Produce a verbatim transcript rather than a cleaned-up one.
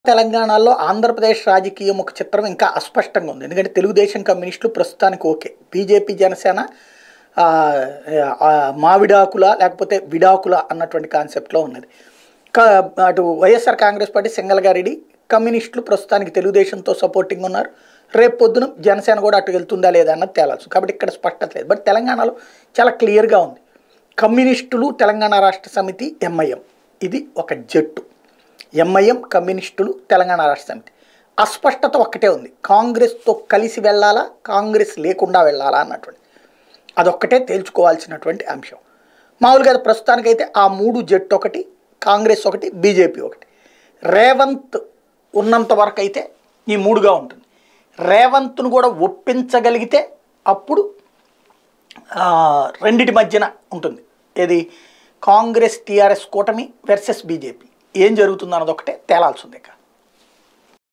తెలంగాణలో ఆంధ్రప్రదేశ్ రాజకీయం ఒక చిత్రం ఇంకా అస్పష్టంగా ఉంది. ఎందుకంటే తెలుగుదేశం కమ్యూనిస్టులు ప్రస్తుతానికి ఓకే. బీజేపీ జనసేన ఆహ్, ఆహ్, మావిడాకుల లేకపోతే విడాకుల అన్నటువంటి కాన్సెప్ట్‌లో ఉన్నది. క అటు వైఎస్ఆర్ కాంగ్రెస్ పార్టీ సింగల్‌గా రెడీ. కమ్యూనిస్టులు ప్రస్తుతానికి తెలుగుదేశంతో సపోర్టింగ్ ఉన్నారు. రేపు పొద్దున జనసేన కూడా అటు వెళ్తుందా లేదా అన్నది తేలాల్సి. కాబట్టి ఇక్కడ స్పష్టత లేదు. బట్ తెలంగాణలో చాలా క్లియర్‌గా ఉంది. కమ్యూనిస్టులు, తెలంగాణ రాష్ట్ర సమితి, ఎంఐఎం ఇది ఒక జట్టు. ఎంఐఎం, కమ్యూనిస్టులు, తెలంగాణ రాష్ట్ర సమితి. అస్పష్టత ఒక్కటే ఉంది. కాంగ్రెస్తో కలిసి వెళ్ళాలా, కాంగ్రెస్ లేకుండా వెళ్ళాలా అన్నటువంటి అదొక్కటే తేల్చుకోవాల్సినటువంటి అంశం. మామూలుగా ప్రస్తుతానికైతే ఆ మూడు జట్టు ఒకటి, కాంగ్రెస్ ఒకటి, బీజేపీ ఒకటి. రేవంత్ ఉన్నంత వరకు అయితే ఈ మూడుగా ఉంటుంది. రేవంత్ను కూడా ఒప్పించగలిగితే అప్పుడు రెండిటి మధ్యన ఉంటుంది. ఏది కాంగ్రెస్ టీఆర్ఎస్ కూటమి వర్సెస్ బీజేపీ. ఏం జరుగుతుందో అన్నది ఒకటే తేలాల్సి ఉంది.